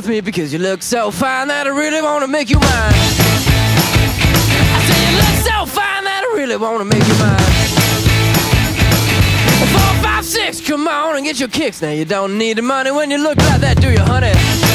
with me because you look so fine that I really wanna make you mine. I say you look so fine that I really wanna make you mine. 4, 5, 6, come on and get your kicks. Now you don't need the money when you look like that, do you, honey?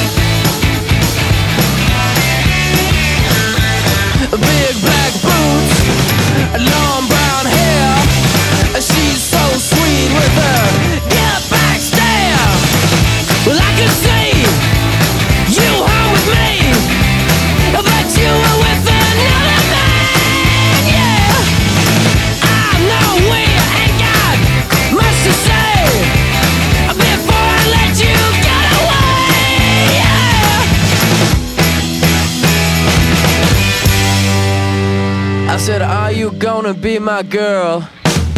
Big black boots, long brown hair. She's so sweet with her get back stare. Well, I could see you home with me, but you were with another man, yeah. I know we ain't got much to say before I let you get away, yeah. I said, are you gonna be my girl?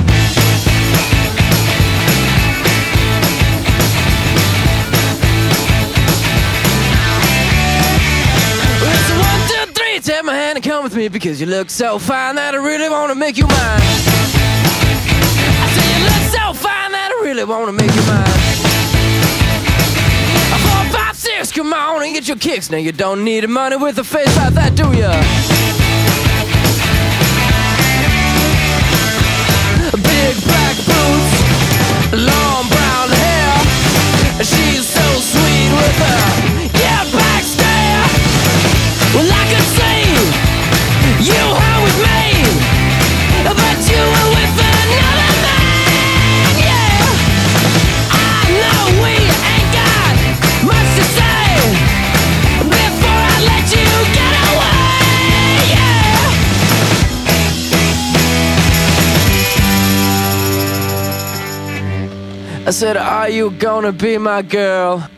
Take my hand and come with me because you look so fine that I really wanna make you mine. I say you look so fine that I really wanna make you mine. 4, 5, 6, come on and get your kicks. Now you don't need the money with a face like that, do ya? Big black boots, long brown hair. She's so sweet with her yeah, back stare. Well, I could see you home with me, but you were with another man, yeah. I know we ain't got much to say before I let you get away, yeah. I said, are you gonna be my girl?